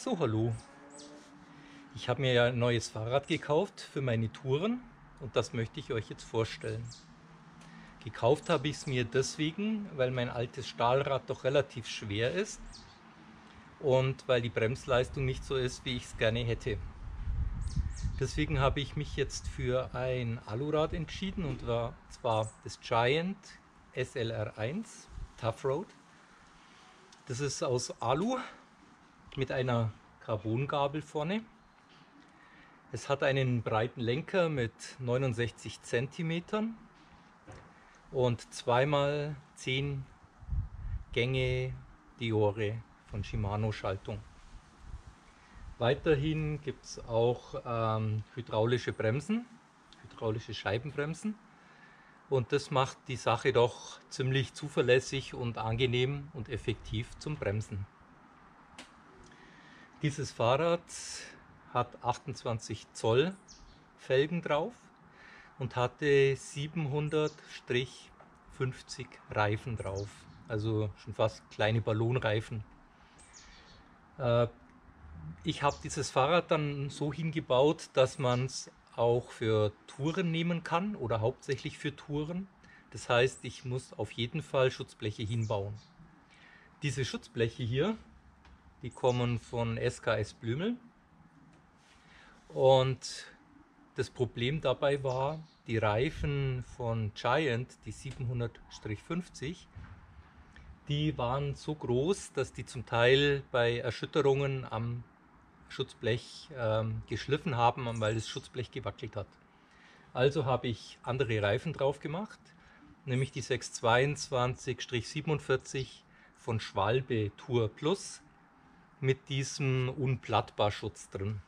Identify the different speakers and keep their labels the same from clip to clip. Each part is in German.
Speaker 1: So, hallo. Ich habe mir ja ein neues Fahrrad gekauft für meine Touren und das möchte ich euch jetzt vorstellen. Gekauft habe ich es mir deswegen, weil mein altes Stahlrad doch relativ schwer ist und weil die Bremsleistung nicht so ist, wie ich es gerne hätte. Deswegen habe ich mich jetzt für ein Alurad entschieden, und zwar das Giant SLR1 Tough Road. Das ist aus Alu mit einer Carbongabel vorne. Es hat einen breiten Lenker mit 69 cm und 2x10 Gänge Deore von Shimano Schaltung. Weiterhin gibt es auch hydraulische Bremsen, hydraulische Scheibenbremsen, und das macht die Sache doch ziemlich zuverlässig und angenehm und effektiv zum Bremsen. Dieses Fahrrad hat 28 Zoll Felgen drauf und hatte 700-50 Reifen drauf, also schon fast kleine Ballonreifen. Ich habe dieses Fahrrad dann so hingebaut, dass man es auch für Touren nehmen kann oder hauptsächlich für Touren. Das heißt, ich muss auf jeden Fall Schutzbleche hinbauen. Diese Schutzbleche hier, die kommen von SKS Blümel. Und das Problem dabei war, die Reifen von Giant, die 700-50, die waren so groß, dass die zum Teil bei Erschütterungen am Schutzblech geschliffen haben, weil das Schutzblech gewackelt hat. Also habe ich andere Reifen drauf gemacht, nämlich die 622-47 von Schwalbe Tour Plus mit diesem Unplattbar-Schutz drin.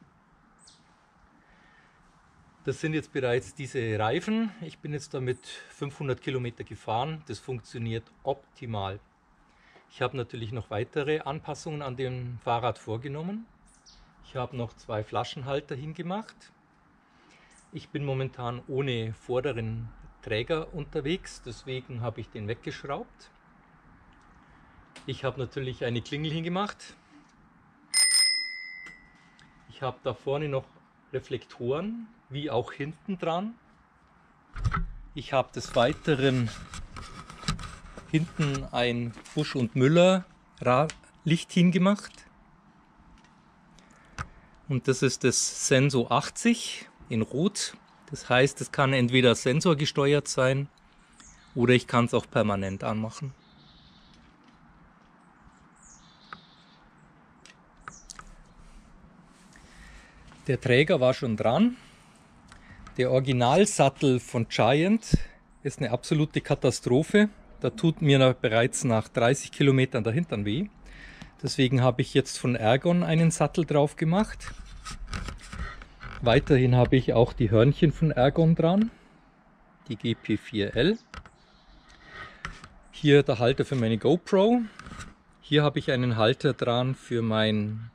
Speaker 1: Das sind jetzt bereits diese Reifen. Ich bin jetzt damit 500 Kilometer gefahren. Das funktioniert optimal. Ich habe natürlich noch weitere Anpassungen an dem Fahrrad vorgenommen. Ich habe noch 2 Flaschenhalter hingemacht. Ich bin momentan ohne vorderen Träger unterwegs, deswegen habe ich den weggeschraubt. Ich habe natürlich eine Klingel hingemacht. Ich habe da vorne noch Reflektoren, wie auch hinten dran. Ich habe des Weiteren hinten ein Busch und Müller Licht hingemacht. Und das ist das Senso 80 in Rot. Das heißt, es kann entweder sensorgesteuert sein oder ich kann es auch permanent anmachen. Der Träger war schon dran. Der Originalsattel von Giant ist eine absolute Katastrophe. Da tut mir bereits nach 30 Kilometern der Hintern weh. Deswegen habe ich jetzt von Ergon einen Sattel drauf gemacht. Weiterhin habe ich auch die Hörnchen von Ergon dran, die GP4L. Hier der Halter für meine GoPro. Hier habe ich einen Halter dran für mein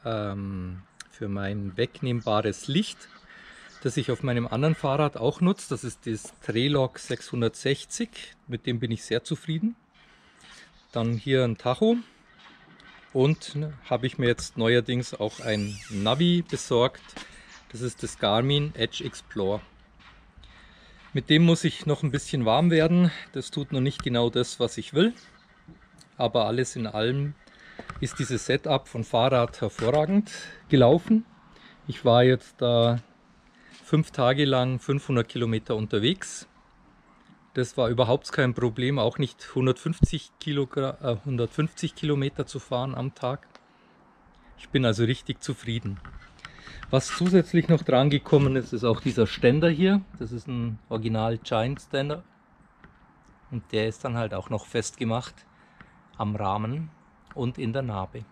Speaker 1: wegnehmbares Licht, das ich auf meinem anderen Fahrrad auch nutze. Das ist das Trelog 660, mit dem bin ich sehr zufrieden. Dann hier ein Tacho und habe ich mir jetzt neuerdings auch ein Navi besorgt. Das ist das Garmin Edge Explore. Mit dem muss ich noch ein bisschen warm werden. Das tut noch nicht genau das, was ich will. Aber alles in allem ist dieses Setup von Fahrrad hervorragend gelaufen. Ich war jetzt da 5 Tage lang 500 Kilometer unterwegs. Das war überhaupt kein Problem, auch nicht 150 Kilometer zu fahren am Tag. Ich bin also richtig zufrieden. Was zusätzlich noch dran gekommen ist, ist auch dieser Ständer hier. Das ist ein Original Giant Ständer. Und der ist dann halt auch noch festgemacht am Rahmen und in der Narbe.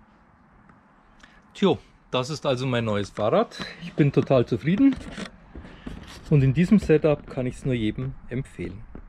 Speaker 1: Tja, das ist also mein neues Fahrrad. Ich bin total zufrieden und in diesem Setup kann ich es nur jedem empfehlen.